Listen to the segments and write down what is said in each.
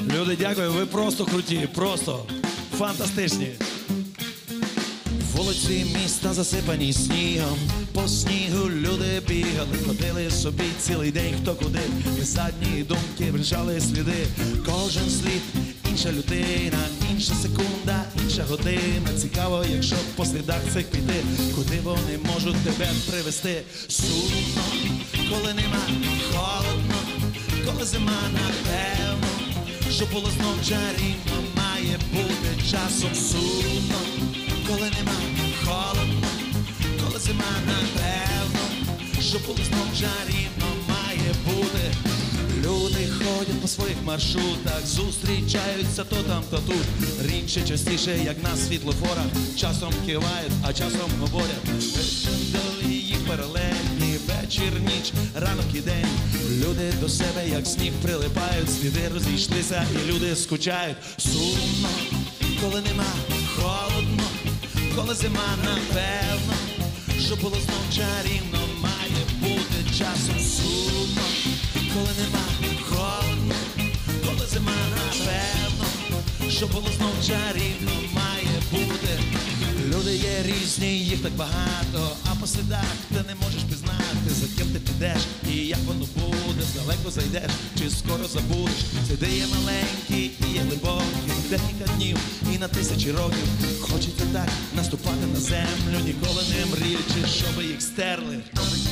Люди, дякую, ви просто круті, просто фантастичні. Вулиці міста засипані снігом, по снігу люди бігали, ходили собі цілий день хто куди, і задні думки врішали сліди. Кожен слід інша людина, інша секунда, інша година. Цікаво, якщо по слідах цих піти, куди вони можуть тебе привести. Сумно, коли нема, холодно, коли зима, напевно, що було знов чарівно, має бути часом. Сумно, коли нема, холодно, коли зима, напевно, що було знов чарівно, має бути. Люди ходять по своїх маршрутах, зустрічаються то там, то тут. Рідше, частіше, як на світлофорах, часом кивають, а часом говорять. Вечір до їх паралельні, вечір, ніч, ранок і день. Люди до себе, як сніг, прилипають, сліди розійшлися і люди скучають. Сумно, коли нема, холодно, коли зима, напевно, що було знов чарівно, має бути часом. Сумно, коли нема, холодно, коли зима, напевно, що було знов чарівно, має бути. Люди є різні, їх так багато, а по слідах ти не можеш пізнати, за ким ти підеш і як воно буде. Далеко зайдеш чи скоро забудеш. Сліди є маленькі і є глибокі, декілька днів і на тисячі років. Хочеться так наступати на землю, ніколи не мріючи, щоби їх стерли.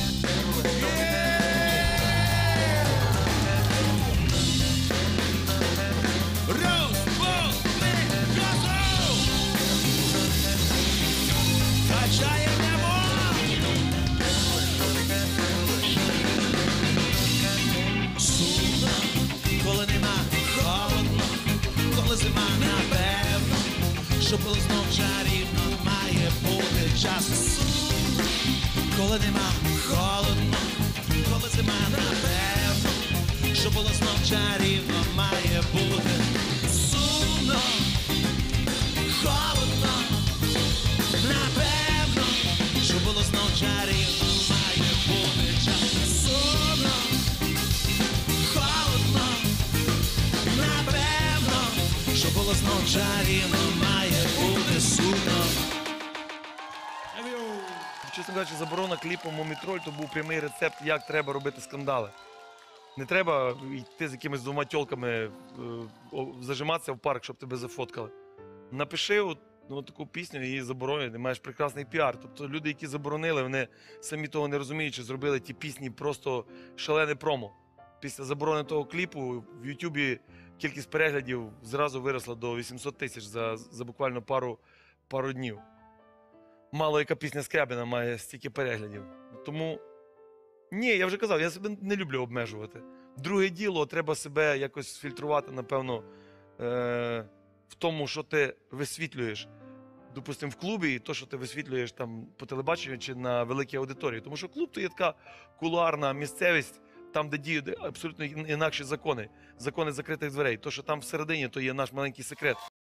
Сумно, коли нема, холодно, коли зима, напевно, що було знов чарівно, має бути час. Сумно, коли нема, холодно, коли зима, напевно, що було знов чарівно, має бути. Сумно, холодно, напевно, що було знов чарівно, має бути час. Сумно, холодно, напевно, що було знов чарівно, має бути сумно. Чесно кажучи, заборона кліпу «Мумітроль» – то був прямий рецепт, як треба робити скандали. Не треба йти з якимись двома тьолками, зажиматися в парк, щоб тебе зафоткали. Напиши таку пісню і заборони, ти маєш прекрасний піар. Тобто люди, які заборонили, вони самі того не розуміючи, зробили ті пісні просто шалене промо. Після заборони того кліпу в Ютубі кількість переглядів зразу виросла до 800 тисяч за буквально пару днів. Мало яка пісня Скрябіна має стільки переглядів. Тому, ні, я вже казав, я себе не люблю обмежувати. Друге діло, треба себе якось фільтрувати, напевно, в тому, що ти висвітлюєш, допустимо, в клубі, і то, що ти висвітлюєш там по телебаченню чи на великій аудиторії. Тому що клуб – то є така кулуарна місцевість, там, де діють абсолютно інакші закони. Закони закритих дверей. То, що там всередині, то є наш маленький секрет.